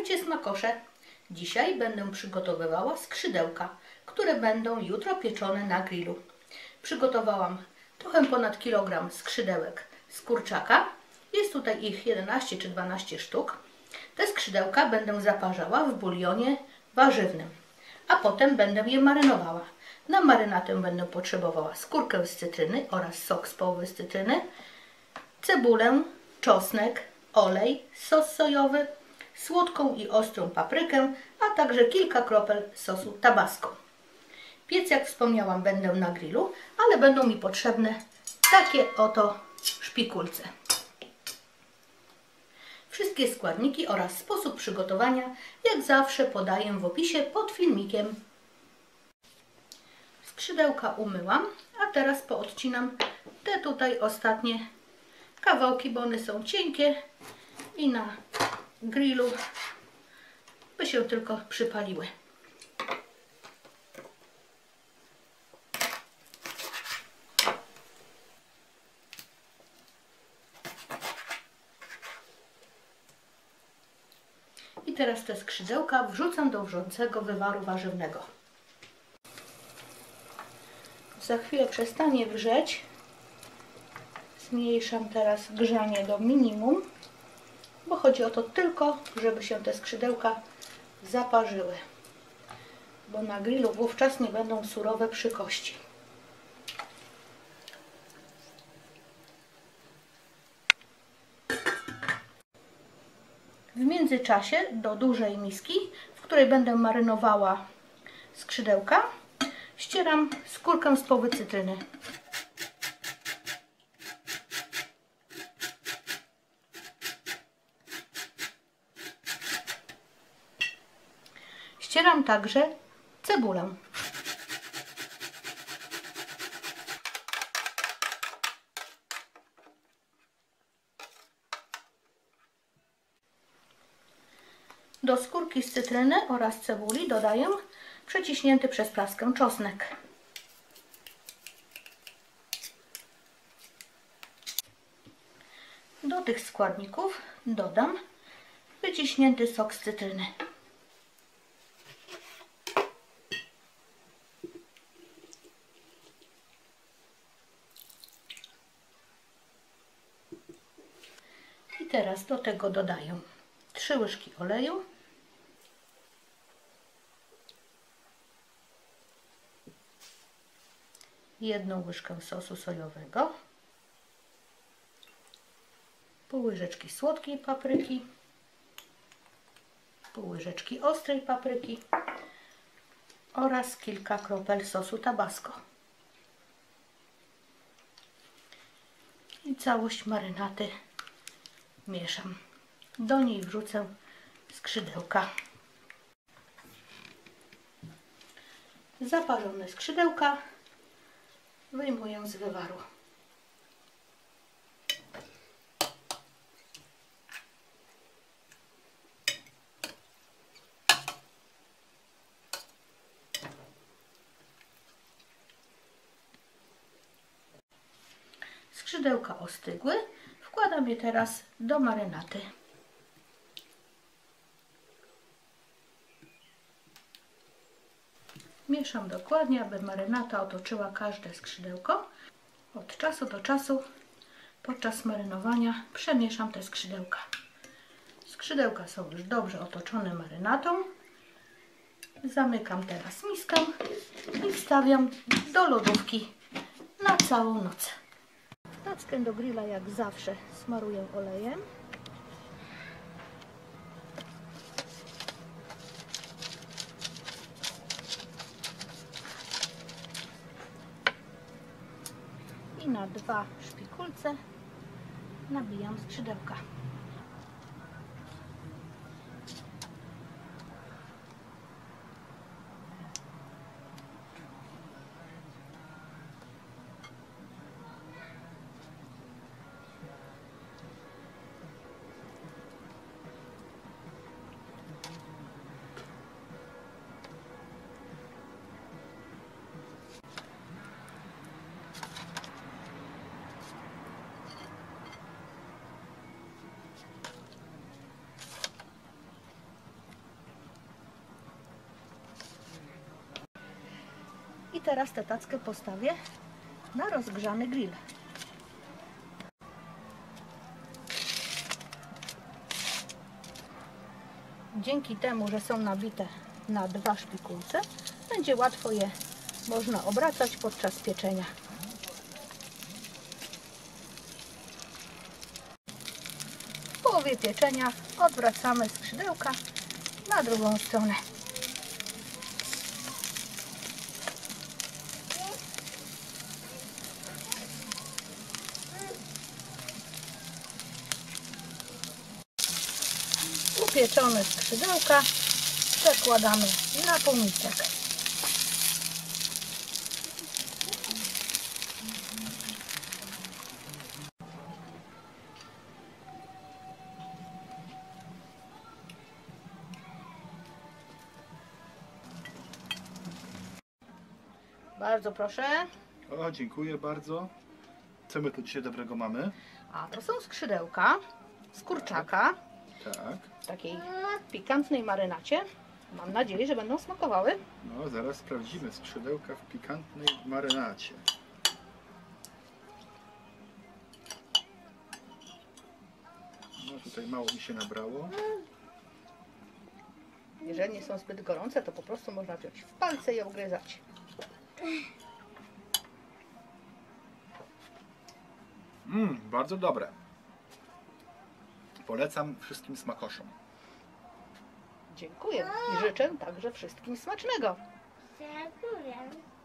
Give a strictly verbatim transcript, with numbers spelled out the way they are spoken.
Witajcie smakosze! Dzisiaj będę przygotowywała skrzydełka, które będą jutro pieczone na grillu. Przygotowałam trochę ponad kilogram skrzydełek z kurczaka. Jest tutaj ich jedenaście czy dwanaście sztuk. Te skrzydełka będę zaparzała w bulionie warzywnym, a potem będę je marynowała. Na marynatę będę potrzebowała skórkę z cytryny oraz sok z połowy z cytryny, cebulę, czosnek, olej, sos sojowy, słodką i ostrą paprykę, a także kilka kropel sosu tabasco. Piec, jak wspomniałam, będę na grillu, ale będą mi potrzebne takie oto szpikulce. Wszystkie składniki oraz sposób przygotowania, jak zawsze, podaję w opisie pod filmikiem. Skrzydełka umyłam, a teraz poodcinam te tutaj ostatnie kawałki, bo one są cienkie i na grillu by się tylko przypaliły. I teraz te skrzydełka wrzucam do wrzącego wywaru warzywnego. Za chwilę przestanie wrzeć. Zmniejszam teraz grzanie do minimum, bo chodzi o to tylko, żeby się te skrzydełka zaparzyły, bo na grillu wówczas nie będą surowe przy kości. W międzyczasie do dużej miski, w której będę marynowała skrzydełka, ścieram skórkę z połowy cytryny. Ścieram także cebulę. Do skórki z cytryny oraz cebuli dodaję przeciśnięty przez praskę czosnek. Do tych składników dodam wyciśnięty sok z cytryny. I teraz do tego dodaję trzy łyżki oleju, jedną łyżkę sosu sojowego, pół łyżeczki słodkiej papryki, pół łyżeczki ostrej papryki oraz kilka kropel sosu tabasco. I całość marynaty mieszam. Do niej wrzucę skrzydełka. Zaparzone skrzydełka wyjmuję z wywaru. Skrzydełka ostygły. Wkładam je teraz do marynaty. Mieszam dokładnie, aby marynata otoczyła każde skrzydełko. Od czasu do czasu podczas marynowania przemieszam te skrzydełka. Skrzydełka są już dobrze otoczone marynatą. Zamykam teraz miskę i wstawiam do lodówki na całą noc. Tackę do grilla jak zawsze smaruję olejem. I na dwa szpikulce nabijam skrzydełka. teraz tę tackę postawię na rozgrzany grill. Dzięki temu, że są nabite na dwa szpikulce, będzie łatwo je można obracać podczas pieczenia. W połowie pieczenia odwracamy skrzydełka na drugą stronę. Upieczone skrzydełka przekładamy na pomniczek. Bardzo proszę. O, dziękuję bardzo. Co my tu dzisiaj dobrego mamy? A to są skrzydełka z kurczaka. Tak. W takiej pikantnej marynacie. Mam nadzieję, że będą smakowały. No, zaraz sprawdzimy skrzydełka w pikantnej marynacie. No, tutaj mało mi się nabrało. Jeżeli nie są zbyt gorące, to po prostu można wziąć w palce i obgryzać. Mmm, bardzo dobre. Polecam wszystkim smakoszom. Dziękuję i życzę także wszystkim smacznego. Dziękuję.